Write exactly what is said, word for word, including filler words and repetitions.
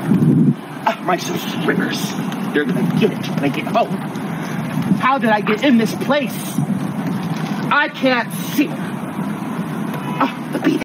Uh, my subscribers, they're gonna get it when I get home. How did I get in this place? I can't see. Oh, the beat.